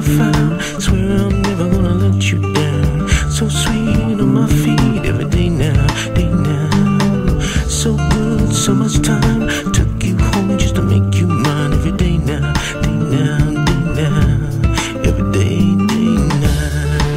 found. Swear I'm never gonna let you down. So sweet on my feet every day now, day now. So good, so much time. Took you home just to make you mine every day now, day now, day now. Every day, day now.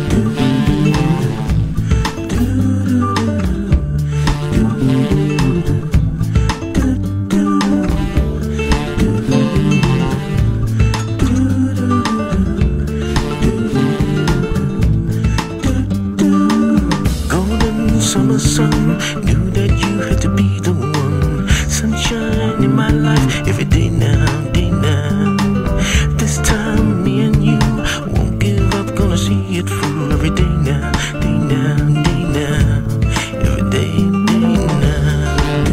Summer sun, knew that you had to be the one. Sunshine in my life every day now, day now. This time me and you won't give up, gonna see it through every day now, day now, day now. Every day, day now.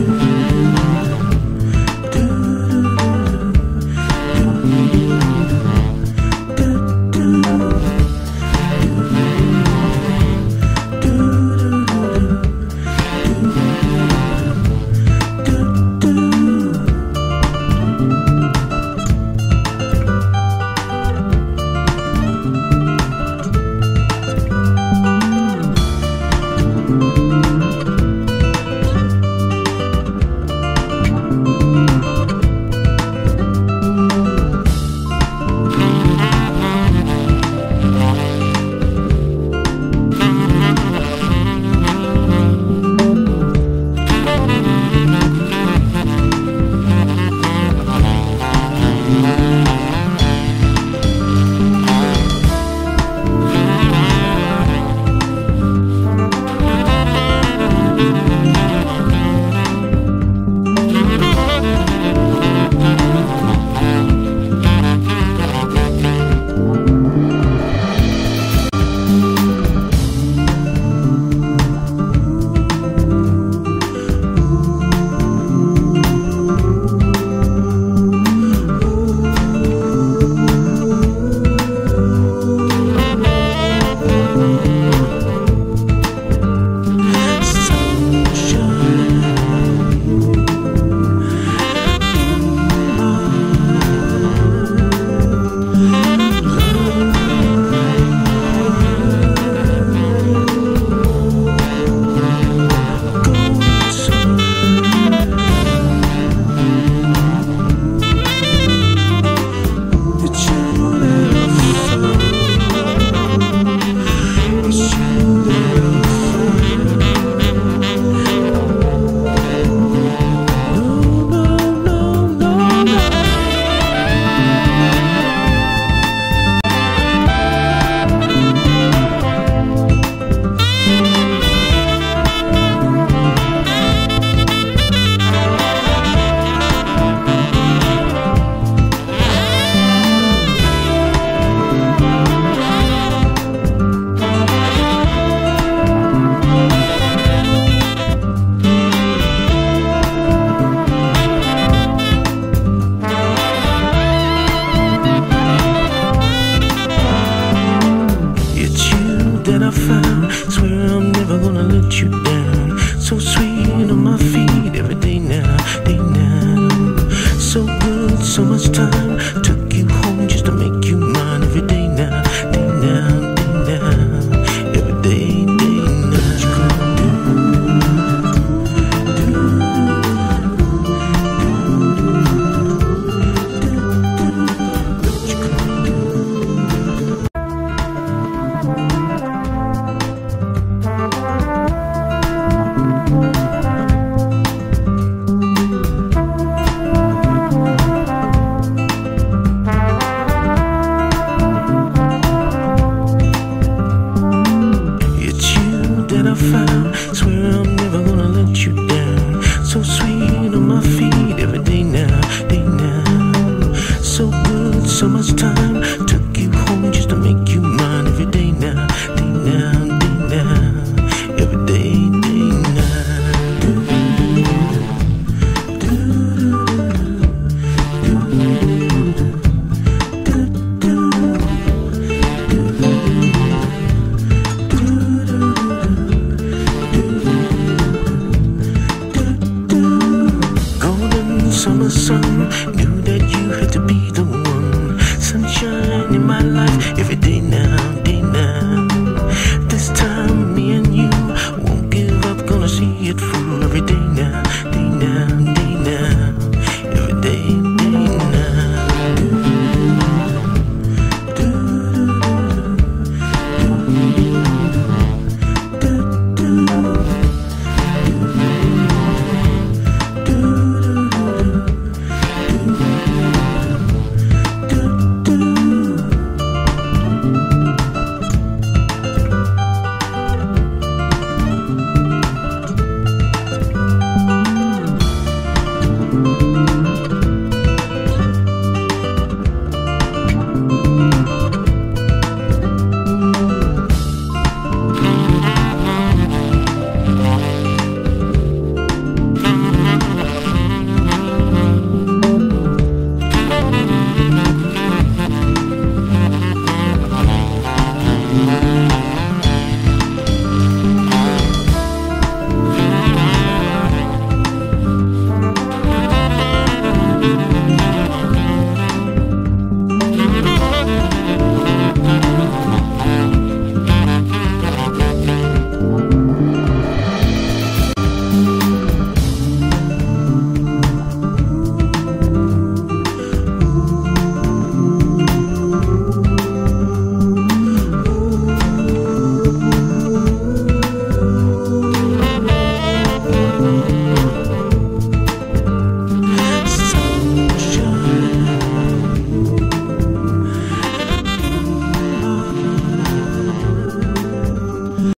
That I found, swear I'm never gonna let you down. So sweet on my feet every day now, day now. So good, so much time. Took you home just to make you mine every day now, day now, day now. Every day, day now. That I found, swear I'm never gonna let you down. So sweet on my feet every day now, day now. So good, so much time. Took you home just to make you mine every day now, day now, day now. Every day, day now. Summer sun, knew that you had to be the one. Sunshine in my life every you.